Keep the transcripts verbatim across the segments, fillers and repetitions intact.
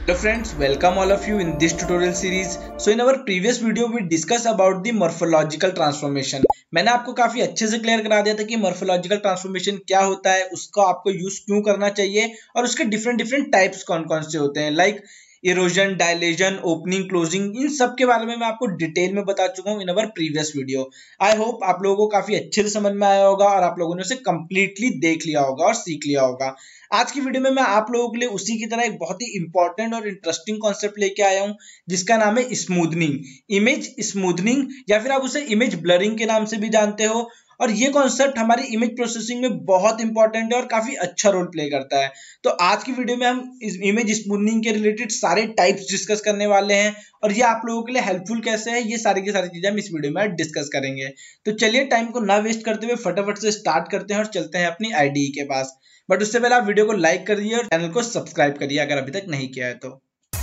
Hello friends, welcome all of you in this tutorial series. So in our previous video we discussed about the morphological transformation. मैंने आपको काफी अच्छे से clear करा दिया था कि morphological transformation क्या होता है, उसको आपको यूज क्यों करना चाहिए और उसके डिफरेंट डिफरेंट टाइप्स कौन कौन से होते हैं, like erosion, dilation, opening, closing, इन सब के बारे में मैं आपको डिटेल में बता चुका हूँ in our previous video. I hope आप लोगों को काफी अच्छे से समझ में आया होगा और आप लोगों ने उसे कंप्लीटली देख लिया होगा और सीख लिया होगा। आज की वीडियो में मैं आप लोगों के लिए उसी की तरह एक बहुत ही इंपॉर्टेंट और इंटरेस्टिंग कॉन्सेप्ट लेके आया हूं जिसका नाम है स्मूथनिंग, इमेज स्मूथनिंग, या फिर आप उसे इमेज ब्लरिंग के नाम से भी जानते हो। और ये कॉन्सेप्ट हमारी इमेज प्रोसेसिंग में बहुत इंपॉर्टेंट है और काफी अच्छा रोल प्ले करता है। तो आज की वीडियो में हम इस इमेज स्मूथनिंग के रिलेटेड सारे टाइप्स डिस्कस करने वाले हैं और ये आप लोगों के लिए हेल्पफुल कैसे है, ये सारी की सारी चीजें हम इस वीडियो में डिस्कस करेंगे। तो चलिए टाइम को ना वेस्ट करते हुए फटाफट से स्टार्ट करते हैं और चलते हैं अपनी आईडी के पास। बट उससे पहले आप वीडियो को लाइक कर दिए और चैनल को सब्सक्राइब करिए अगर अभी तक नहीं किया है तो।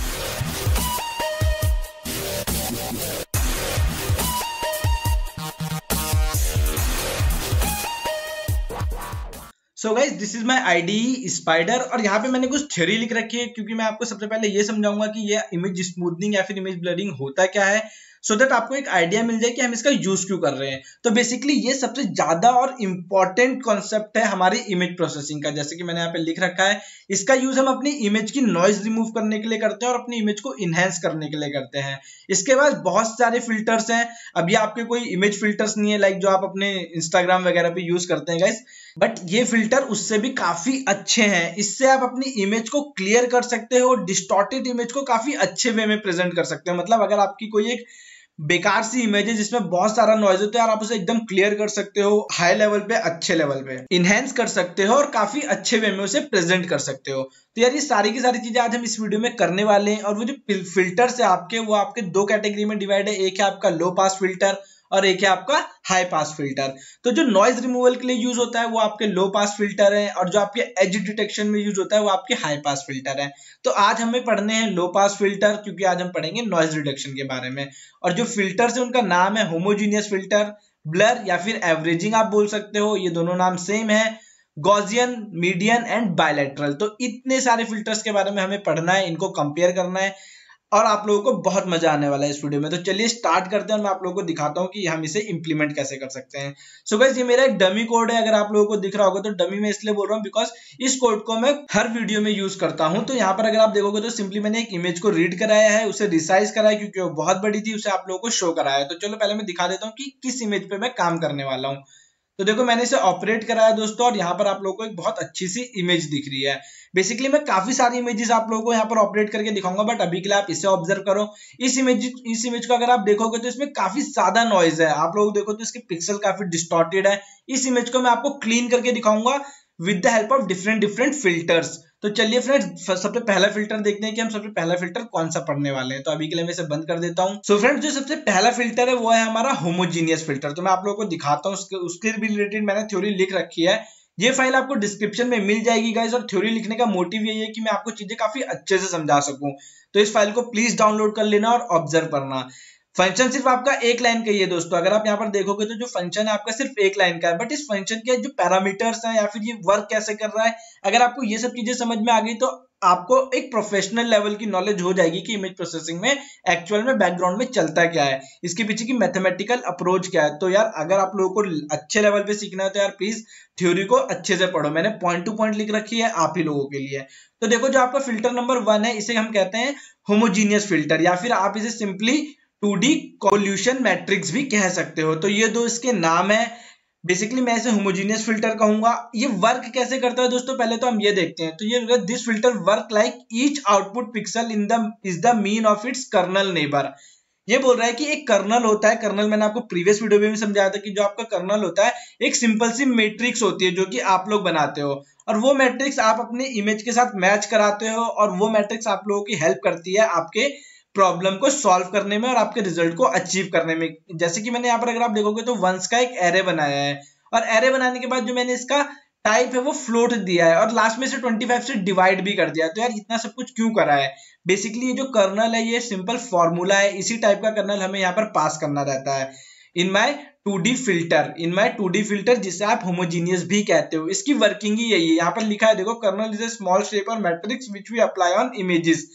So guys this is my ID Spyder और यहाँ पे मैंने कुछ थ्योरी लिख रखी है क्योंकि मैं आपको सबसे पहले ये समझाऊंगा कि ये इमेज स्मूथनिंग या फिर इमेज ब्लरिंग होता क्या है, सो so दैट आपको एक आइडिया मिल जाए कि हम इसका यूज क्यों कर रहे हैं। तो बेसिकली ये सबसे ज्यादा और इम्पॉर्टेंट कॉन्सेप्ट है हमारी इमेज प्रोसेसिंग का। जैसे कि मैंने यहाँ पे लिख रखा है, इसका यूज हम अपनी इमेज की नॉइज रिमूव करने के लिए करते हैं और अपनी इमेज को इनहेंस करने के लिए करते हैं। इसके बाद बहुत सारे फिल्टर्स हैं। अभी आपके कोई इमेज फिल्टर्स नहीं है लाइक जो आप अपने इंस्टाग्राम वगैरह पे यूज करते हैं गाइस, बट ये फिल्टर उससे भी काफी अच्छे हैं। इससे आप अपनी इमेज को क्लियर कर सकते हो, डिस्टॉर्टेड इमेज को काफी अच्छे वे में प्रेजेंट कर सकते हो। मतलब अगर आपकी कोई एक बेकार सी इमेज है जिसमें बहुत सारा नॉइज होता है और आप उसे एकदम क्लियर कर सकते हो, हाई लेवल पे, अच्छे लेवल पे इनहेंस कर सकते हो और काफी अच्छे वे में उसे प्रेजेंट कर सकते हो। तो यार ये सारी की सारी चीजें आज हम इस वीडियो में करने वाले हैं। और वो जो फिल्टर्स है आपके, वो आपके दो कैटेगरी में डिवाइड है। एक है आपका लो पास फिल्टर और एक है आपका हाई पास फिल्टर। तो जो नॉइज रिमूवल के लिए यूज होता है वो आपके लो पास फिल्टर है और जो आपके एज डिटेक्शन में यूज होता है वो आपके हाई पास फिल्टर है। तो आज हमें पढ़ने हैं लो पास फिल्टर क्योंकि आज हम पढ़ेंगे नॉइज रिडक्शन के बारे में। और जो फिल्टर्स है उनका नाम है होमोजीनियस फिल्टर, ब्लर या फिर एवरेजिंग आप बोल सकते हो, ये दोनों नाम सेम है, गॉसियन, मीडियन एंड बायलैटरल। तो इतने सारे फिल्टर्स के बारे में हमें पढ़ना है, इनको कंपेयर करना है और आप लोगों को बहुत मजा आने वाला है इस वीडियो में। तो चलिए स्टार्ट करते हैं और मैं आप लोगों को दिखाता हूं कि हम इसे इंप्लीमेंट कैसे कर सकते हैं। सो गाइस ये मेरा एक डमी कोड है, अगर आप लोगों को दिख रहा होगा तो डमी में इसलिए बोल रहा हूँ बिकॉज इस कोड को मैं हर वीडियो में यूज करता हूं। तो यहाँ पर अगर आप देखोगे तो सिंपली मैंने एक इमेज को रीड कराया है, उसे रिसाइज कराया क्योंकि वो बहुत बड़ी थी, उसे आप लोगों को शो कराया है। तो चलो पहले मैं दिखा देता हूँ कि किस इमेज पे मैं काम करने वाला हूँ। तो देखो मैंने इसे ऑपरेट कराया दोस्तों और यहाँ पर आप लोगों को एक बहुत अच्छी सी इमेज दिख रही है। बेसिकली मैं काफी सारी इमेजेस आप लोगों को यहाँ पर ऑपरेट करके दिखाऊंगा, बट अभी के लिए आप इसे ऑब्जर्व करो। इस इमेज इस इमेज को अगर आप देखोगे तो इसमें काफी ज्यादा नॉइज है। आप लोग देखो तो इसके पिक्सल काफी डिस्टॉर्टेड है। इस इमेज को मैं आपको क्लीन करके दिखाऊंगा with the help of different different filters. तो चलिए फ्रेंड्स सबसे पहला फिल्टर देखते हैं कि हम सबसे पहला फिल्टर कौन सा पढ़ने वाले हैं। तो अभी के लिए मैं इसे बंद कर देता हूं। सो फ्रेंड्स जो सबसे पहला फिल्टर है वो है हमारा होमोजीनियस फिल्टर। तो मैं आप लोगों को दिखाता हूं, उसके उसके भी रिलेटेड मैंने थ्योरी लिख रखी है। ये फाइल आपको डिस्क्रिप्शन में मिल जाएगी गाइस। और थ्योरी लिखने का मोटिव यही है कि मैं आपको चीजें काफी अच्छे से समझा सकूं। तो इस फाइल को प्लीज डाउनलोड कर लेना और ऑब्जर्व करना। फंक्शन सिर्फ आपका एक लाइन का ही है दोस्तों। अगर आप यहाँ पर देखोगे तो जो फंक्शन है आपका सिर्फ एक लाइन का है, बट इस फंक्शन के जो पैरामीटर्स हैं या फिर ये वर्क कैसे कर रहा है, अगर आपको ये सब चीजें समझ में आ गई तो आपको एक प्रोफेशनल लेवल की नॉलेज हो जाएगी कि इमेज प्रोसेसिंग में एक्चुअल में बैकग्राउंड में चलता क्या है, इसके पीछे की मैथमेटिकल अप्रोच क्या है। तो यार अगर आप लोगों को अच्छे लेवल पे सीखना है तो यार प्लीज थ्योरी को अच्छे से पढ़ो। मैंने पॉइंट टू पॉइंट लिख रखी है आप ही लोगों के लिए। तो देखो जो आपका फिल्टर नंबर वन है इसे हम कहते हैं होमोजीनियस फिल्टर, या फिर आप इसे simply two D convolution matrix भी कह सकते हो। तो ये दो इसके नाम है। बेसिकली मैं इसे होमोजीनियस फिल्टर कहूंगा। ये वर्क कैसे करता है दोस्तों, पहले तो हम ये देखते हैं। तो ये this filter work like each output pixel in the is the mean of its kernel neighbour. ये बोल रहा है कि एक कर्नल होता है, कर्नल मैंने आपको प्रीवियस वीडियो में भी समझाया था कि जो आपका कर्नल होता है एक सिंपल सी मैट्रिक्स होती है जो कि आप लोग बनाते हो और वो मैट्रिक्स आप अपने इमेज के साथ मैच कराते हो और वो मैट्रिक्स आप लोगों की हेल्प करती है आपके प्रॉब्लम को सॉल्व करने में और आपके रिजल्ट को अचीव करने में। जैसे कि मैंने यहाँ पर अगर आप देखोगे तो वंस का एक एरे बनाया है और एरे बनाने के बाद जो मैंने इसका टाइप है वो फ्लोट दिया है और लास्ट में से पच्चीस से डिवाइड भी कर दिया। तो यार इतना सब कुछ क्यों करा है? बेसिकली ये जो कर्नल है ये सिंपल फॉर्मूला है, इसी टाइप का कर्नल हमें यहाँ पर पास करना रहता है in my two D filter in my two D filter जिसे आप होमोजीनियस भी कहते हो। इसकी वर्किंग ही यही है। यहाँ पर लिखा है देखो, kernel is a small shape और matrix which we apply on images.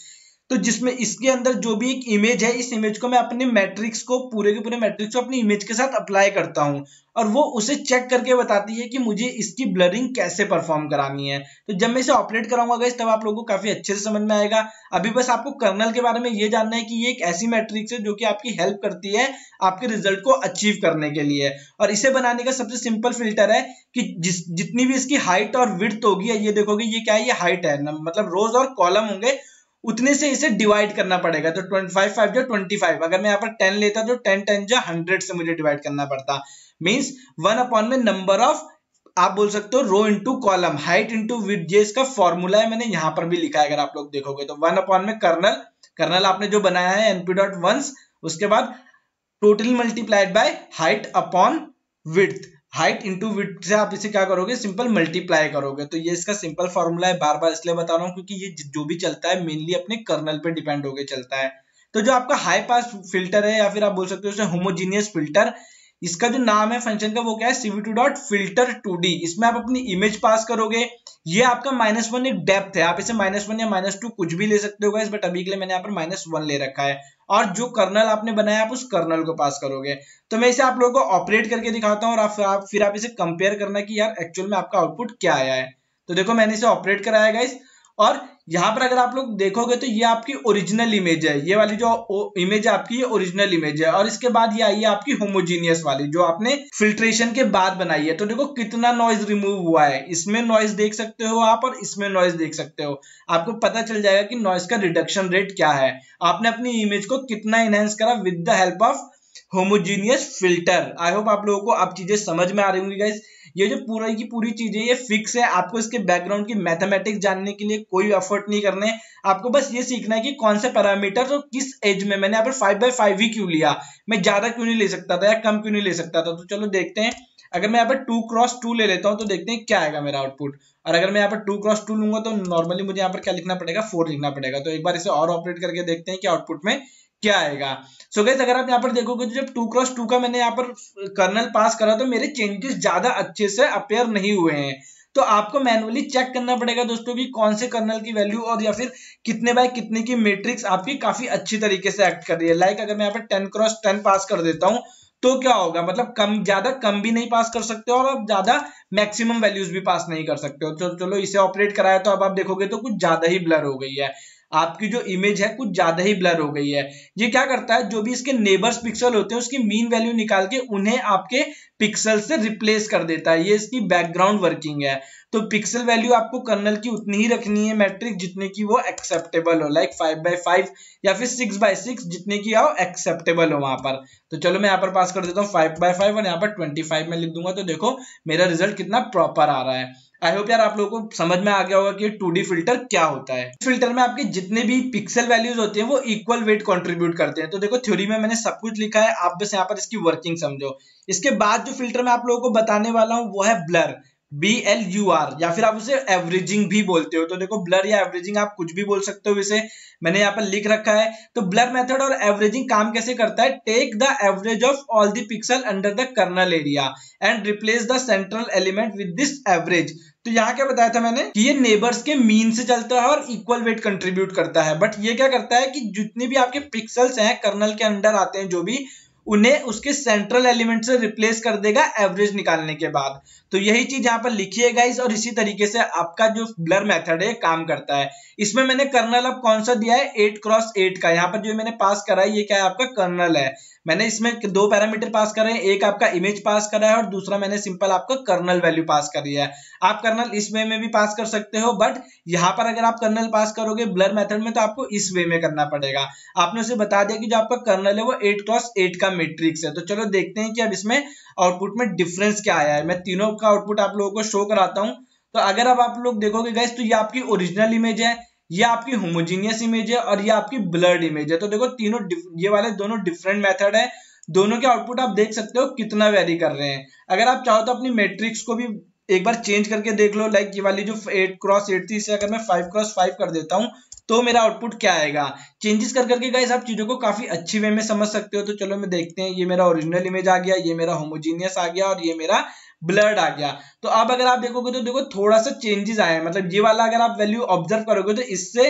तो जिसमें इसके अंदर जो भी एक इमेज है, इस इमेज को मैं अपने मैट्रिक्स को पूरे के पूरे मैट्रिक्स को अपनी इमेज के साथ अप्लाई करता हूं और वो उसे चेक करके बताती है कि मुझे इसकी ब्लरिंग कैसे परफॉर्म करानी है। तो जब मैं इसे ऑपरेट कराऊंगा गाइस तब आप लोगों को काफी अच्छे से समझ में आएगा। अभी बस आपको कर्नल के बारे में ये जानना है कि ये एक ऐसी मैट्रिक्स है जो कि आपकी हेल्प करती है आपके रिजल्ट को अचीव करने के लिए। और इसे बनाने का सबसे सिंपल फिल्टर है कि जिस जितनी भी इसकी हाइट और विड्थ होगी, ये देखोगे ये क्या है, ये हाइट है, मतलब रोज और कॉलम होंगे, उतने से इसे डिवाइड करना पड़ेगा। तो पच्चीस फाइव जो पच्चीस, अगर मैं यहाँ पर टेन लेता तो टेन टेन जो हंड्रेड से मुझे डिवाइड करना पड़ता। मींस वन अपॉन में नंबर ऑफ, आप बोल सकते हो row into column, height into width, ये इसका फॉर्मूला है, मैंने यहां पर भी लिखा है अगर आप लोग देखोगे तो। वन अपॉन में कर्नल, कर्नल आपने जो बनाया है एनपी डॉट वंस, उसके बाद total multiplied by height upon width, height into width से आप इसे क्या करोगे, सिंपल मल्टीप्लाई करोगे। तो ये इसका सिंपल फॉर्मूला है, बार बार इसलिए बता रहा हूँ क्योंकि ये जो भी चलता है मेनली अपने कर्नल पे डिपेंड होकर चलता है। तो जो आपका हाई पास फिल्टर है या फिर आप बोल सकते हो उसे होमोजीनियस फिल्टर, इसका जो नाम है फंक्शन का वो क्या है, C V two dot filter two D. इसमें आप अपनी इमेज पास करोगे, ये आपका माइनस वन एक डेप्थ है, आप इसे माइनस वन या माइनस टू कुछ भी ले सकते हो गाइस, बट अभी के लिए मैंने यहाँ पर माइनस वन ले रखा है। और जो कर्नल आपने बनाया आप उस कर्नल को पास करोगे। तो मैं इसे आप लोगों को ऑपरेट करके दिखाता हूँ और आप, आप फिर आप इसे कंपेयर करना कि यार एक्चुअल में आपका आउटपुट क्या आया है। तो देखो मैंने इसे ऑपरेट कराया गाइस, और यहाँ पर अगर आप लोग देखोगे तो ये आपकी ओरिजिनल इमेज है, ये वाली जो इमेज है आपकी ये ओरिजिनल इमेज है। और इसके बाद ये आई है आपकी होमोजीनियस वाली जो आपने फिल्ट्रेशन के बाद बनाई है। तो देखो कितना नॉइज रिमूव हुआ है, इसमें नॉइज देख सकते हो आप और इसमें नॉइज देख सकते हो। आपको पता चल जाएगा कि नॉइज का रिडक्शन रेट क्या है, आपने अपनी इमेज को कितना इनहेंस करा with the help of homogeneous filter. I hope आप लोगों को अब चीजें समझ में आ रही होंगी गाइस। ये जो पूरा की पूरी चीजें ये फिक्स है, आपको इसके बैकग्राउंड की मैथमेटिक्स जानने के लिए कोई एफर्ट नहीं करने, आपको बस ये सीखना है कि कौन से पैरामीटर तो किस एज में। मैंने यहाँ पर फाइव बाई फाइव ही क्यों लिया, मैं ज्यादा क्यों नहीं ले सकता था या कम क्यों नहीं ले सकता था। तो चलो देखते हैं, अगर मैं यहाँ पर टू क्रॉस टू ले लेता हूँ तो देखते हैं क्या आएगा मेरा आउटपुट। और अगर मैं यहाँ पर टू क्रॉस टू लूंगा तो नॉर्मली मुझे यहाँ पर क्या लिखना पड़ेगा, फोर लिखना पड़ेगा। तो एक बार इसे और ऑपरेट करके देखते हैं कि आउटपुट में क्या आएगा। सो गाइस अगर आप यहाँ पर देखोगे तो जब टू क्रॉस टू का मैंने यहाँ पर कर्नल पास करा तो मेरे चेंजेस ज्यादा अच्छे से अपेयर नहीं हुए हैं। तो आपको मैनुअली चेक करना पड़ेगा दोस्तों कि कौन से कर्नल की वैल्यू और या फिर कितने बाय कितने की मैट्रिक्स आपकी काफी अच्छी तरीके से एक्ट कर रही है। लाइक अगर मैं यहाँ पर टेन क्रॉस टेन पास कर देता हूँ तो क्या होगा, मतलब कम ज्यादा कम भी नहीं पास कर सकते और आप ज्यादा मैक्सिमम वैल्यूज भी पास नहीं कर सकते हो। तो चलो इसे ऑपरेट कराया तो अब आप देखोगे तो कुछ ज्यादा ही ब्लर हो गई है, आपकी जो इमेज है कुछ ज्यादा ही ब्लर हो गई है। ये क्या करता है, जो भी इसके नेबर्स पिक्सल होते हैं उसकी मीन वैल्यू निकाल के उन्हें आपके पिक्सल से रिप्लेस कर देता है, ये इसकी बैकग्राउंड वर्किंग है। तो पिक्सल वैल्यू आपको कर्नल की उतनी ही रखनी है मैट्रिक्स जितने की वो एक्सेप्टेबल हो, लाइक फाइव बाई फाइव या फिर सिक्स बाई सिक्स जितने की आओ एक्सेप्टेबल हो वहां पर। तो चलो मैं यहाँ पर पास कर देता हूँ फाइव बाई फाइव और यहाँ पर ट्वेंटी फाइव में लिख दूंगा। तो देखो मेरा रिजल्ट कितना प्रॉपर आ रहा है। आई होप यार आप लोगों को समझ में आ गया होगा कि टू डी फिल्टर क्या होता है। फिल्टर में आपके जितने भी पिक्सल वैल्यूज होते हैं वो इक्वल वेट कंट्रीब्यूट करते हैं। तो देखो थ्योरी में मैंने सब कुछ लिखा है, आप बस यहाँ पर इसकी वर्किंग समझो। इसके बाद जो फिल्टर मैं आप लोगों को बताने वाला हूँ वो है blur, B L U R, या फिर आप उसे एवरेजिंग भी बोलते हो। तो देखो ब्लर या एवरेजिंग आप कुछ भी बोल सकते हो, इसे मैंने यहाँ पर लिख रखा है। तो ब्लर मेथड और एवरेजिंग काम कैसे करता है, take the average of all the pixel under the kernel area and replace the central element with this average. तो यहाँ क्या बताया था मैंने कि ये नेबर्स के मीन से चलता है और इक्वल वेट कंट्रीब्यूट करता है। बट ये क्या करता है कि जितने भी आपके पिक्सल्स हैं कर्नल के अंडर आते हैं जो भी, उन्हें उसके सेंट्रल एलिमेंट से रिप्लेस कर देगा एवरेज निकालने के बाद। तो यही चीज यहाँ पर लिखी है गाइस, और इसी तरीके से आपका जो ब्लर मेथड है काम करता है। इसमें मैंने कर्नल अब कौन सा दिया है, एट क्रॉस एट का। यहाँ पर जो मैंने पास करा है ये क्या है, आपका कर्नल है। मैंने इसमें दो पैरामीटर पास करे हैं, एक आपका इमेज पास करा है और दूसरा मैंने सिंपल आपका कर्नल वैल्यू पास करी है। आप कर्नल इस वे में भी पास कर सकते हो, बट यहाँ पर अगर आप कर्नल पास करोगे ब्लर मेथड में तो आपको इस वे में करना पड़ेगा। आपने उसे बता दिया कि जो आपका कर्नल है वो एट क्रॉस एट का मैट्रिक्स है। तो चलो देखते हैं कि अब इसमें आउटपुट में डिफरेंस क्या आया है। मैं तीनों का आउटपुट आप लोगों को शो कराता हूँ। तो अगर अब आप लोग देखोगे गाइस तो ये आपकी ओरिजिनल इमेज है, ये आपकी होमोजीनियस इमेज है और ये आपकी ब्लर्ड इमेज है। तो देखो तीनों ये वाले दोनों डिफरेंट मेथड है, दोनों के आउटपुट आप देख सकते हो कितना वेरी कर रहे हैं। अगर आप चाहो तो अपनी मैट्रिक्स को भी एक बार चेंज करके देख लो। लाइक ये वाली जो एट क्रॉस एट थी इसे अगर मैं फाइव क्रॉस फाइव कर देता हूँ तो मेरा आउटपुट क्या आएगा। चेंजेस कर करके गाइस आप चीजों को काफी अच्छी वे में समझ सकते हो। तो चलो मैं देखते हैं, ये मेरा ओरिजिनल इमेज आ गया, ये मेरा होमोजीनियस आ गया और ये मेरा ब्लर्ड आ गया। तो अब अगर आप देखोगे तो देखो थोड़ा सा चेंजेस आए हैं, मतलब ये वाला अगर आप वैल्यू ऑब्जर्व करोगे तो इससे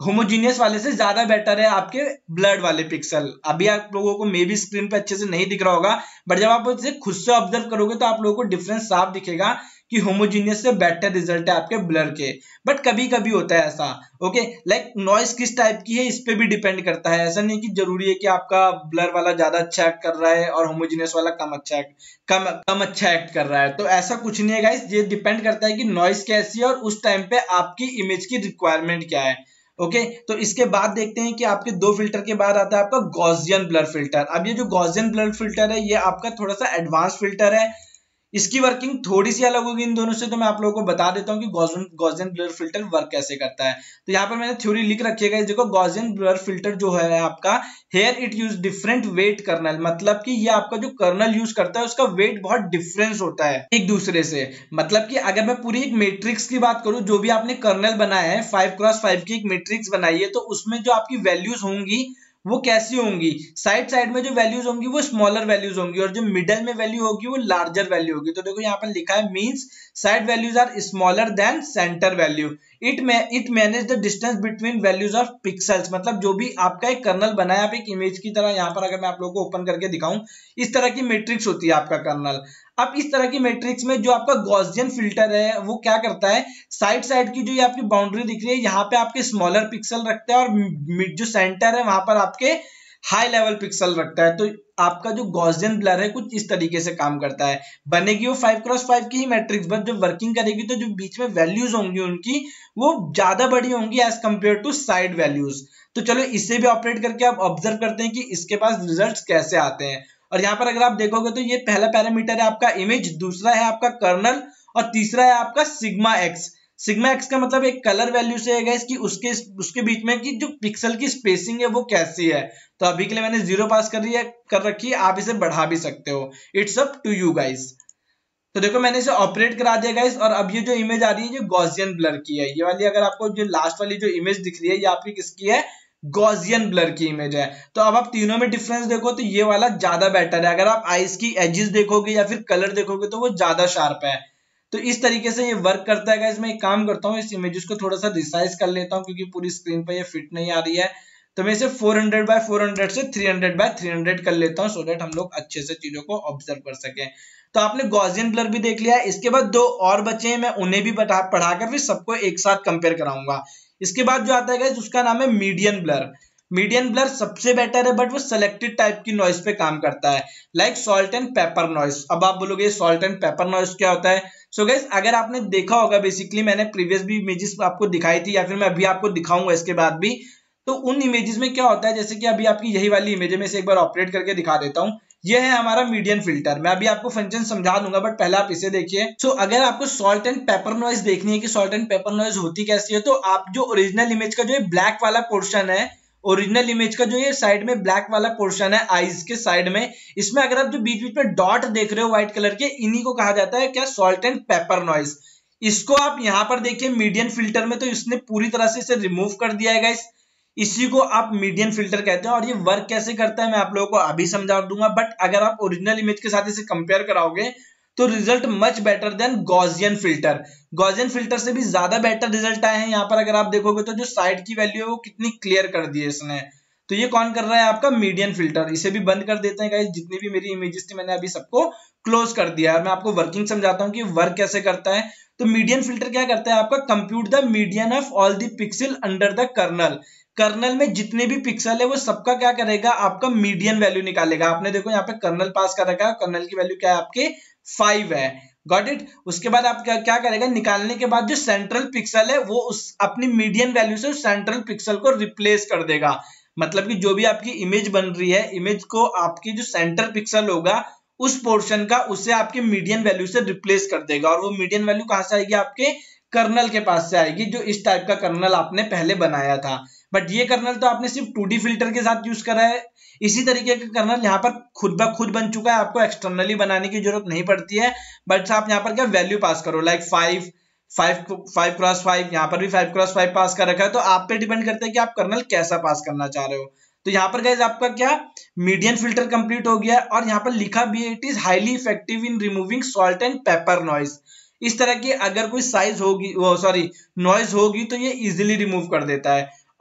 होमोजीनियस वाले से ज्यादा बेटर है आपके ब्लड वाले पिक्सल। अभी आप लोगों को मे बी स्क्रीन पे अच्छे से नहीं दिख रहा होगा, बट जब आप इसे खुद से ऑब्जर्व करोगे तो आप लोगों को डिफरेंस साफ दिखेगा कि होमोजीनियस से बेटर रिजल्ट है आपके ब्लर के। बट कभी कभी होता है ऐसा, ओके, लाइक नॉइस किस टाइप की है इस पे भी डिपेंड करता है। ऐसा नहीं कि जरूरी है कि आपका ब्लर वाला ज्यादा अच्छा एक्ट कर रहा है और होमोजीनियस वाला कम अच्छा एक्ट कम कम अच्छा एक्ट कर रहा है, तो ऐसा कुछ नहीं है गाइस। ये डिपेंड करता है कि नॉइस कैसी है और उस टाइम पे आपकी इमेज की रिक्वायरमेंट क्या है। ओके okay, तो इसके बाद देखते हैं कि आपके दो फिल्टर के बाद आता है आपका गॉसियन ब्लर फिल्टर। अब ये जो गॉसियन ब्लर फिल्टर है ये आपका थोड़ा सा एडवांस फिल्टर है, इसकी वर्किंग थोड़ी सी अलग होगी इन दोनों से, तो मैं आप लोगों को बता देता हूं कि Gaussian Gaussian blur filter work कैसे करता है। तो यहाँ पर मैंने थ्योरी लिख रखी है, देखो गॉसियन ब्लर फिल्टर जो है आपका, here it use different weight kernel, मतलब कि ये आपका जो कर्नल यूज करता है उसका वेट बहुत डिफरेंस होता है एक दूसरे से। मतलब कि अगर मैं पूरी एक मैट्रिक्स की बात करूं, जो भी आपने कर्नल बनाया है फाइव क्रॉस फाइव की एक मैट्रिक्स बनाई है, तो उसमें जो आपकी वैल्यूज होंगी वो कैसी होंगी, साइड साइड में जो वैल्यूज होंगी वो स्मॉलर वैल्यूज होंगी और जो मिडल में वैल्यू होगी वो लार्जर वैल्यू होगी। तो देखो यहाँ पर लिखा है means side values are smaller than centre value, it it manage the distance between values of pixels. मतलब जो भी आपका एक कर्नल बनाया आप एक इमेज की तरह, यहाँ पर अगर मैं आप लोगों को ओपन करके दिखाऊं, इस तरह की मैट्रिक्स होती है आपका कर्नल। अब इस तरह की मैट्रिक्स में जो आपका गॉसियन फिल्टर है वो क्या करता है, साइड साइड की जो ये आपकी बाउंड्री दिख रही है यहाँ पे आपके स्मॉलर पिक्सल रखता है और जो सेंटर है वहां पर आपके हाई लेवल पिक्सल रखता है। तो आपका जो गॉसियन ब्लर है कुछ इस तरीके से काम करता है। बनेगी वो फाइव क्रॉस फाइव की ही मैट्रिक्स, बट जो वर्किंग करेगी तो जो बीच में वैल्यूज होंगी उनकी वो ज्यादा बड़ी होंगी as compare to side values. तो चलो इससे भी ऑपरेट करके आप ऑब्जर्व करते हैं कि इसके पास रिजल्ट्स कैसे आते हैं। और यहाँ पर अगर आप देखोगे तो ये पहला पैरामीटर है आपका इमेज, दूसरा है आपका कर्नल और तीसरा है आपका सिग्मा एक्स। सिग्मा एक्स का मतलब एक कलर वैल्यू से है गाइस कि उसके उसके बीच में कि जो पिक्सल की स्पेसिंग है वो कैसी है। तो अभी के लिए मैंने जीरो पास कर रही है कर रखी है, आप इसे बढ़ा भी सकते हो, it's up to you guys. तो देखो मैंने इसे ऑपरेट करा दिया गाइस और अब ये जो इमेज आ रही है जो गॉसियन ब्लर की है, ये वाली अगर आपको जो लास्ट वाली जो इमेज दिख रही है ये आपकी किसकी है, गॉसियन ब्लर की इमेज है। तो अब आप तीनों में डिफरेंस देखो तो ये वाला ज्यादा बेटर है। अगर आप आईज की एजेस देखोगे या फिर कलर देखोगे तो वो ज्यादा शार्प है। तो इस तरीके से ये वर्क करता है गाइस। मैं एक काम करता हूँ, इस इमेजेस को थोड़ा सा रिसाइज कर लेता हूँ क्योंकि पूरी स्क्रीन पर ये फिट नहीं आ रही है। तो मैं इसे four hundred by four hundred से three hundred by three hundred कर लेता हूँ सो दैट हम लोग अच्छे से चीजों को ऑब्जर्व कर सकें। तो आपने गॉसियन ब्लर भी देख लिया है, इसके बाद दो और बचे हैं, मैं उन्हें भी पढ़ाकर फिर सबको एक साथ कंपेयर कराऊंगा। इसके बाद जो आता है गाइस उसका नाम है मीडियन ब्लर। मीडियन ब्लर सबसे बेटर है बट वो सिलेक्टेड टाइप की नॉइस पे काम करता है, like salt and pepper noise. अब आप बोलोगे सॉल्ट एंड पेपर नॉइस क्या होता है। सो गाइस अगर आपने देखा होगा, बेसिकली मैंने प्रीवियस भी इमेजेस आपको दिखाई थी या फिर मैं अभी आपको दिखाऊंगा इसके बाद भी, तो उन इमेजेस में क्या होता है, जैसे कि अभी आपकी यही वाली इमेज है, मैं इसे एक बार ऑपरेट करके दिखा देता हूँ। ये है हमारा मीडियन फिल्टर। मैं अभी आपको फंक्शन समझा दूंगा बट पहले आप इसे देखिए। सो so, अगर आपको सॉल्ट एंड पेपर नॉइज देखनी है कि सॉल्ट एंड पेपर नॉइज होती कैसी है, तो आप जो ओरिजिनल इमेज का जो ब्लैक वाला पोर्शन है, ओरिजिनल इमेज का जो ये साइड में ब्लैक वाला पोर्शन है आईज के साइड में, इसमें अगर आप जो बीच बीच में डॉट देख रहे हो व्हाइट कलर के, इन्हीं को कहा जाता है क्या, सॉल्ट एंड पेपर नॉइज। इसको आप यहाँ पर देखिए मीडियन फिल्टर में, तो इसने पूरी तरह से इसे रिमूव कर दिया है गाइस। इसी को आप मीडियन फिल्टर कहते हैं और ये वर्क कैसे करता है मैं आप लोगों को अभी समझा दूंगा। बट अगर आप ओरिजिनल इमेज के साथ इसे कंपेयर कराओगे तो result much better than Gaussian filter. Gaussian filter से भी ज्यादा बेटर रिजल्ट आए हैं। यहाँ पर अगर आप देखोगे तो जो साइड की वैल्यू है वो कितनी क्लियर कर दी है इसने। तो ये कौन कर रहा है, आपका मीडियन फिल्टर। इसे भी बंद कर देते हैं गाइस। जितनी भी मेरी इमेजेस थी मैंने अभी सबको क्लोज कर दिया है। मैं आपको वर्किंग समझाता हूँ कि वर्क कैसे करता है। तो मीडियन फिल्टर क्या करता है, आपका compute the median of all the pixel under the kernel. Kernel में जितने भी पिक्सल है वो सबका क्या करेगा, आपका मीडियन वैल्यू निकालेगा। आपने देखो यहाँ पे कर्नल पास कर रखा है, कर्नल की वैल्यू क्या है आपके फाइव है, गॉट इट। उसके बाद आप क्या क्या करेगा, निकालने के बाद जो सेंट्रल पिक्सल है वो उस अपनी मीडियन वैल्यू से उस सेंट्रल पिक्सल को रिप्लेस कर देगा। मतलब कि जो भी आपकी इमेज बन रही है, इमेज को आपकी जो सेंटर पिक्सल होगा उस पोर्शन का, उससे आपके मीडियन वैल्यू से रिप्लेस कर देगा। और वो मीडियन वैल्यू कहां से आएगी, आपके कर्नल के पास से आएगी, जो इस टाइप का कर्नल आपने पहले बनाया था। बट ये कर्नल तो आपने सिर्फ टू डी फिल्टर के साथ यूज करा है। इसी तरीके का कर्नल यहाँ पर खुद ब खुद बन चुका है, आपको एक्सटर्नली बनाने की जरूरत नहीं पड़ती है। बट आप यहाँ पर क्या वैल्यू पास करो, like five five five cross five, यहाँ पर भी फाइव क्रॉस फाइव पास कर रखा है। तो आप पे डिपेंड करता है कि आप कर्नल कैसा पास करना चाह रहे हो। तो यहाँ पर गाइस आपका क्या मीडियन फिल्टर कंप्लीट हो गया और यहाँ पर लिखा भी है, it is highly effective in removing salt and pepper noise. इस तरह की अगर कोई साइज होगी, वो सॉरी नॉइज होगी तो ये इजिली रिमूव कर देता है।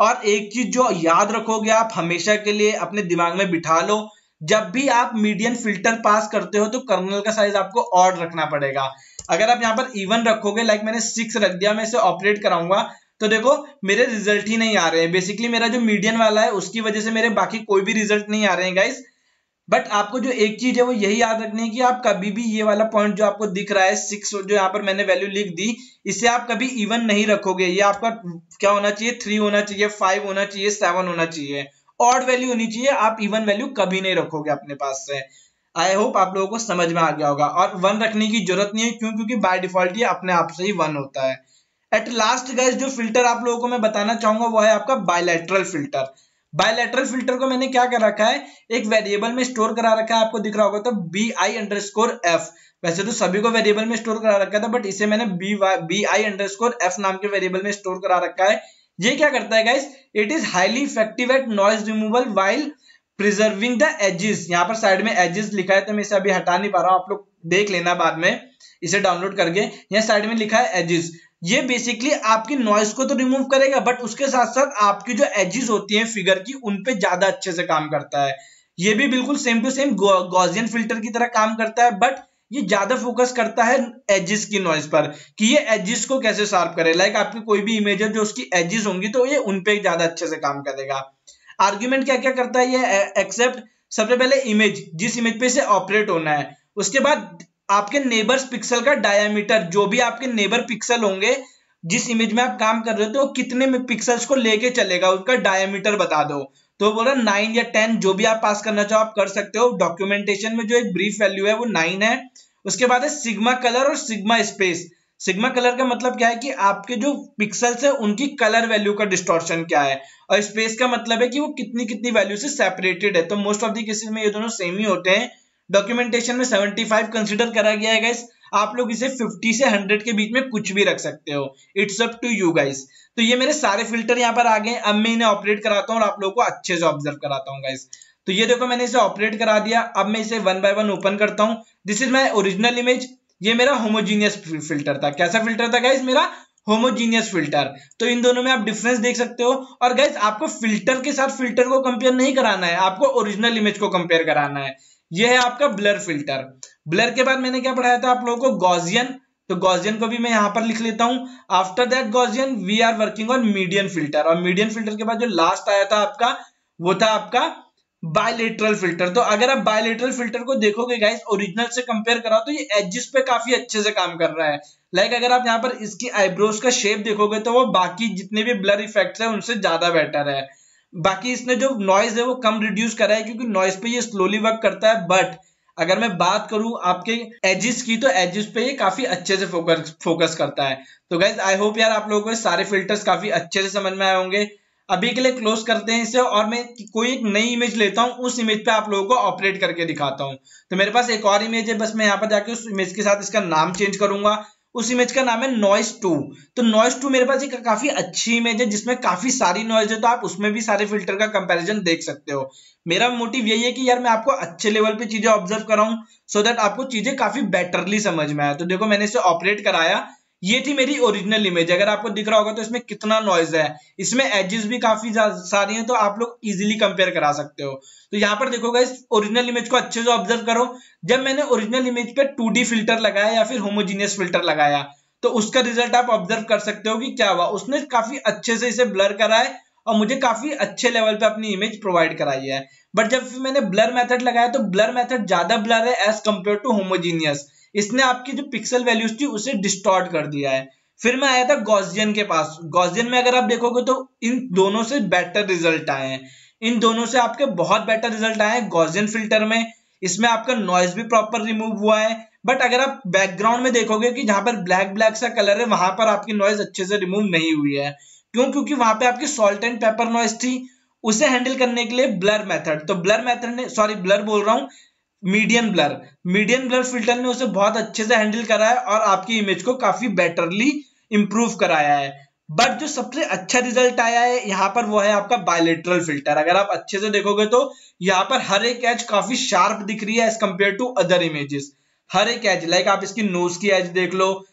और एक चीज जो याद रखोगे आप हमेशा के लिए अपने दिमाग में बिठा लो, जब भी आप मीडियन फिल्टर पास करते हो तो कर्नल का साइज आपको ऑड रखना पड़ेगा। अगर आप यहाँ पर इवन रखोगे, लाइक मैंने सिक्स रख दिया, मैं इसे ऑपरेट कराऊंगा तो देखो मेरे रिजल्ट ही नहीं आ रहे हैं। बेसिकली मेरा जो मीडियन वाला है उसकी वजह से मेरे बाकी कोई भी रिजल्ट नहीं आ रहे हैं गाइस। बट आपको जो एक चीज है वो यही याद रखनी है कि आप कभी भी ये वाला पॉइंट जो आपको दिख रहा है सिक्स, जो यहाँ पर मैंने वैल्यू लिख दी, इसे आप कभी इवन नहीं रखोगे। ये आपका क्या होना चाहिए, थ्री होना चाहिए, फाइव होना चाहिए, सेवन होना चाहिए, ऑड वैल्यू होनी चाहिए। आप इवन वैल्यू कभी नहीं रखोगे अपने पास से। आई होप आप लोगों को समझ में आ गया होगा। और वन रखने की जरूरत नहीं है, क्यों? क्योंकि बाय डिफॉल्ट ये अपने आप से ही वन होता है। एट लास्ट गाइस जो फिल्टर आप लोगों को मैं बताना चाहूंगा वो है आपका बायलैटरल फिल्टर। बायलैटरल फिल्टर को मैंने क्या कर रखा है, एक वेरिएबल में स्टोर करा रखा है, आपको दिख रहा होगा तो B I underscore F. वैसे तो सभी को वेरिएबल में स्टोर करा रखा था, बट इसे मैंने B B I underscore F नाम के वेरिएबल में स्टोर करा रखा है। ये क्या करता है guys, it is highly effective at noise removal while preserving the edges. यहाँ पर साइड में एजेस लिखा है तो मैं इसे अभी हटा नहीं पा रहा हूँ, आप लोग देख लेना बाद में इसे डाउनलोड करके। यहाँ साइड में लिखा है एजेस। ये बेसिकली आपकी नॉइज को तो रिमूव करेगा, बट उसके साथ साथ आपकी जो एजेस होती हैं फिगर की उन पे ज्यादा अच्छे से काम करता है। ये भी बिल्कुल same to same Gaussian filter की तरह काम करता है, बट ये ज्यादा फोकस करता है एजेस की नॉइज पर कि ये एजेस को कैसे शार्प करे। लाइक आपकी कोई भी इमेज है जो उसकी एजेस होंगी तो ये उन पे ज्यादा अच्छे से काम करेगा। आर्ग्यूमेंट क्या क्या करता है ये, एक्सेप्ट सबसे पहले इमेज, जिस इमेज पे से ऑपरेट होना है, उसके बाद आपके नेबर्स पिक्सल का डायमीटर, जो भी आपके नेबर पिक्सल होंगे जिस इमेज में आप काम कर रहे हो तो कितने में पिक्सल्स को लेके चलेगा उसका डायमीटर बता दो। तो बोला नाइन या टेन, जो भी आप पास करना चाहो आप कर सकते हो। डॉक्यूमेंटेशन में जो एक ब्रीफ वैल्यू है वो नाइन है। उसके बाद है सिग्मा कलर और सिग्मा स्पेस। सिग्मा कलर का मतलब क्या है कि आपके जो पिक्सल्स है उनकी कलर वैल्यू का डिस्टॉर्शन क्या है, और स्पेस का मतलब है कि वो कितनी कितनी वैल्यू से सेपरेटेड है। तो मोस्ट ऑफ द केसेस में ये दोनों सेम ही होते हैं। डॉक्यूमेंटेशन में सेवेंटी फाइव कंसीडर करा गया है गाइस, आप लोग इसे फिफ्टी से हंड्रेड के बीच में कुछ भी रख सकते हो, it's up to you guys. तो ये मेरे सारे फिल्टर यहाँ पर आ गए। अब मैं इन्हें ऑपरेट कराता हूँ और आप लोगों को अच्छे से ऑब्जर्व कराता हूँ गाइस। तो ये देखो मैंने इसे ऑपरेट करा दिया। अब मैं इसे वन बाय वन ओपन करता हूँ। This is my original image. ये मेरा होमोजीनियस फिल्टर था। कैसा फिल्टर था गाइस? मेरा होमोजीनियस फिल्टर। तो इन दोनों में आप डिफरेंस देख सकते हो। और गाइस आपको फिल्टर के साथ फिल्टर को कंपेयर नहीं कराना है, आपको ओरिजिनल इमेज को कंपेयर कराना है। ये है आपका ब्लर फिल्टर। ब्लर के बाद मैंने क्या पढ़ाया था आप लोगों को, गॉसियन। तो गॉसियन को भी मैं यहां पर लिख लेता हूं। After that Gaussian we are working on median filter. और मीडियन फिल्टर के बाद जो लास्ट आया था आपका वो था आपका बायलेटरल फिल्टर। तो अगर आप बायलेटरल फिल्टर को देखोगे गाइस ओरिजिनल से कंपेयर करा तो ये एजेस पे काफी अच्छे से काम कर रहा है। लाइक अगर आप यहाँ पर इसकी आईब्रोज का शेप देखोगे तो वो बाकी जितने भी ब्लर इफेक्ट्स है उनसे ज्यादा बेटर है। बाकी इसने जो नॉइज है वो कम रिड्यूस करा है क्योंकि नॉइज पे ये स्लोली वर्क करता है। बट अगर मैं बात करूं आपके एजेस की तो एजेस पे ये काफी अच्छे से फोकस फोकस करता है। तो गाइज आई होप यार आप लोगों को सारे फिल्टर्स काफी अच्छे से समझ में आए होंगे। अभी के लिए क्लोज करते हैं इसे और मैं कोई एक नई इमेज लेता हूं, उस इमेज पे आप लोगों को ऑपरेट करके दिखाता हूं। तो मेरे पास एक और इमेज है, बस मैं यहाँ पर जाके उस इमेज के साथ इसका नाम चेंज करूंगा। उस इमेज का नाम है नॉइस टू। तो नॉइस टू मेरे पास एक काफी अच्छी इमेज है जिसमें काफी सारी नॉइज है, तो आप उसमें भी सारे फिल्टर का कंपैरिजन देख सकते हो। मेरा मोटिव यही है कि यार मैं आपको अच्छे लेवल पे चीजें ऑब्जर्व कराऊं सो दैट आपको चीजें काफी बेटरली समझ में आए। तो देखो मैंने इसे ऑपरेट कराया, ये थी मेरी ओरिजिनल इमेज। अगर आपको दिख रहा होगा तो इसमें कितना नॉइज है, इसमें एजेस भी काफी सारी हैं, तो आप लोग इजीली कंपेयर करा सकते हो। तो यहाँ पर देखो गाइस ओरिजिनल इमेज को अच्छे से ऑब्जर्व करो। जब मैंने ओरिजिनल इमेज पे टू डी फिल्टर लगाया या फिर होमोजीनियस फिल्टर लगाया तो उसका रिजल्ट आप ऑब्जर्व कर सकते हो कि क्या हुआ। उसने काफी अच्छे से इसे ब्लर करा है और मुझे काफी अच्छे लेवल पे अपनी इमेज प्रोवाइड कराई है। बट जब मैंने ब्लर मेथड लगाया तो ब्लर मेथड ज्यादा ब्लर है एज कंपेयर टू होमोजीनियस। इसने आपकी जो पिक्सल वैल्यूज थी उसे डिस्टॉर्ट कर दिया है। फिर मैं आया था गॉसियन के पास। गॉसियन में अगर आप देखोगे तो इन दोनों से बेटर रिजल्ट आए हैं। इन दोनों से आपके बहुत बेटर रिजल्ट आए हैं गॉसियन फिल्टर में। इसमें आपका नॉइज भी प्रॉपर रिमूव हुआ है। बट अगर आप बैकग्राउंड में देखोगे कि जहां पर ब्लैक ब्लैक सा कलर है वहां पर आपकी नॉइज अच्छे से रिमूव नहीं हुई है। क्यों? क्योंकि वहां पे आपकी सॉल्ट एंड पेपर नॉइज थी। उसे हैंडल करने के लिए ब्लर मेथड, तो ब्लर मेथड ने, सॉरी ब्लर बोल रहा हूं, median blur median blur filter ने उसे बहुत अच्छे से हैंडल करा है और आपकी इमेज को काफी बेटरली इंप्रूव कराया है। बट जो सबसे अच्छा रिजल्ट आया है यहाँ पर वो है आपका बायलेटरल फिल्टर। अगर आप अच्छे से देखोगे तो यहाँ पर हर एक एज काफी शार्प दिख रही है as compare to other images. हर एक एज, लाइक आप इसकी नोज की एज देख लो,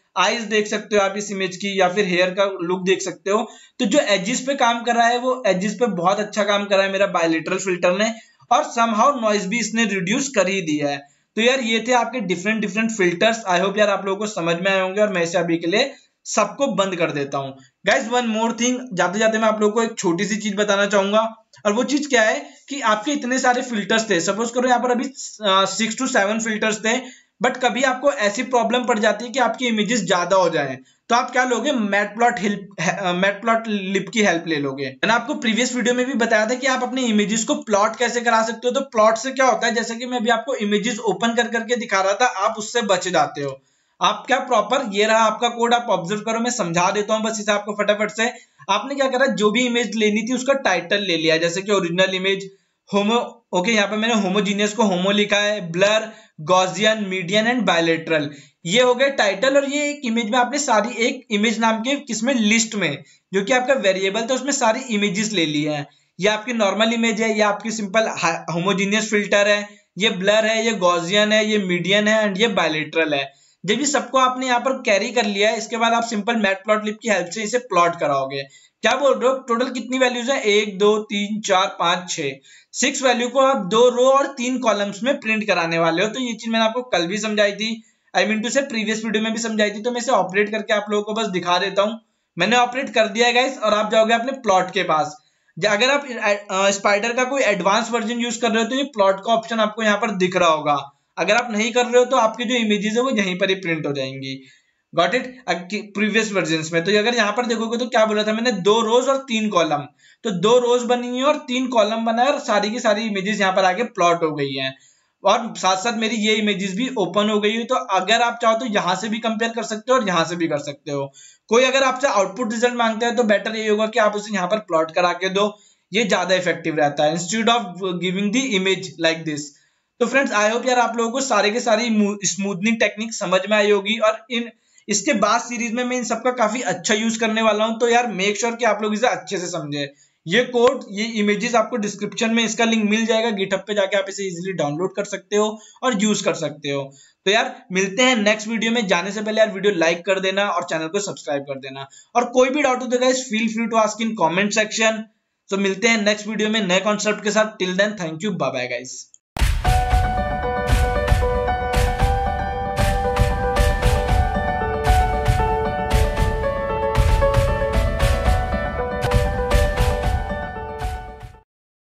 आईज देख सकते हो आप इस इमेज की, या फिर हेयर का लुक देख सकते हो। तो जो एजिस पे काम कर रहा है वो एजिस पे बहुत अच्छा काम कर रहा है मेरा बायलेटरल फिल्टर ने, और समहाउ नॉइज भी इसने रिड्यूस कर ही दिया है। तो यार ये थे आपके different different filters. I hope यार आप लोगों को समझ में आए होंगे, और मैं इसे अभी के लिए सबको बंद कर देता हूं। गाइस वन मोर थिंग, जाते जाते मैं आप लोगों को एक छोटी सी चीज बताना चाहूंगा, और वो चीज क्या है कि आपके इतने सारे फिल्टर्स थे, सपोज करो यहाँ पर अभी सिक्स टू सेवन फिल्टर्स थे, बट कभी आपको ऐसी प्रॉब्लम पड़ जाती है कि आपकी इमेजेस ज्यादा हो जाए, तो आप क्या लोगे, मैटप्लॉट मैटप्लॉटलिब की हेल्प ले लोगे। मैंने आपको प्रीवियस वीडियो में भी बताया था कि आप अपने इमेजेस को प्लॉट कैसे करा सकते हो। तो प्लॉट से क्या होता है, जैसे कि मैं अभी आपको इमेजेस ओपन कर करके दिखा रहा था, आप उससे बच जाते हो। आप क्या प्रॉपर, ये रहा आपका कोड, आप ऑब्जर्व करो, मैं समझा देता हूँ बस इसे आपको फटाफट से। आपने क्या करा, जो भी इमेज लेनी थी उसका टाइटल ले लिया, जैसे कि ओरिजिनल इमेज, होमो, ओके यहाँ पे मैंने होमोजीनियस को होमो लिखा है, blur, Gaussian, median and bilateral, ये हो गए टाइटल। और ये एक इमेज में आपने सारी, एक इमेज नाम के किसमें, लिस्ट में, जो कि आपका वेरिएबल था उसमें सारी इमेजेस ले ली है। ये आपकी नॉर्मल इमेज है, ये आपकी सिंपल होमोजीनियस फिल्टर है, ये ब्लर है, ये गॉसियन है, ये मीडियन है एंड ये बायलेटरल है। जब ये सबको आपने यहाँ पर कैरी कर लिया है, इसके बाद आप सिंपल मैटप्लॉटलिब की हेल्प से इसे प्लॉट कराओगे। क्या बोल रहे हो, टोटल कितनी वैल्यूज है, एक दो तीन चार पांच छह, सिक्स वैल्यू को आप दो रो और तीन कॉलम्स में प्रिंट कराने वाले हो। तो ये चीज मैंने आपको कल भी समझाई थी, आई मीन टू से प्रीवियस वीडियो में भी समझाई थी। तो मैं इसे ऑपरेट करके आप लोगों को बस दिखा देता हूँ। मैंने ऑपरेट कर दिया है गाइस, और आप जाओगे अपने प्लॉट के पास। अगर आप स्पाइडर का कोई एडवांस वर्जन यूज कर रहे हो तो ये प्लॉट का ऑप्शन आपको यहाँ पर दिख रहा होगा। अगर आप नहीं कर रहे हो तो आपकी जो इमेजेस है वो यहीं पर ही प्रिंट हो जाएंगी। गॉट इट, प्रीवियस वर्जन्स में। तो अगर यहाँ पर देखोगे तो क्या बोला था मैंने, दो रोज और तीन कॉलम, तो दो रोज बनी है और तीन कॉलम बना है, और सारी की सारी इमेजेस यहाँ पर आगे प्लॉट हो गई हैं, और साथ साथ मेरी ये इमेजेस भी ओपन हो गई है। तो अगर आप चाहो तो यहाँ से भी कंपेयर कर सकते हो और यहाँ से भी कर सकते हो। कोई अगर आपसे आउटपुट रिजल्ट मांगता है तो बेटर ये होगा कि आप उसे यहाँ पर प्लॉट करा के दो, ये ज्यादा इफेक्टिव रहता है, instead of giving the image like this. तो फ्रेंड्स आई होप यार आप लोगों को सारे के सारी स्मूथनिंग टेक्निक समझ में आई होगी, और इन इसके बाद सीरीज में मैं इन सबका काफी अच्छा यूज करने वाला हूं। तो यार मेक श्योर कि आप लोग इसे अच्छे से समझे। ये कोड, ये इमेजेस आपको डिस्क्रिप्शन में इसका लिंक मिल जाएगा, गिटहब पे जाके आप इसे इजीली डाउनलोड कर सकते हो और यूज कर सकते हो। तो यार मिलते हैं नेक्स्ट वीडियो में। जाने से पहले यार वीडियो लाइक कर देना और चैनल को सब्सक्राइब कर देना, और कोई भी डाउट हो तो guys feel free to ask in comment section. तो मिलते हैं नेक्स्ट वीडियो में नए कॉन्सेप्ट के साथ। Till then thank you, bye bye guys.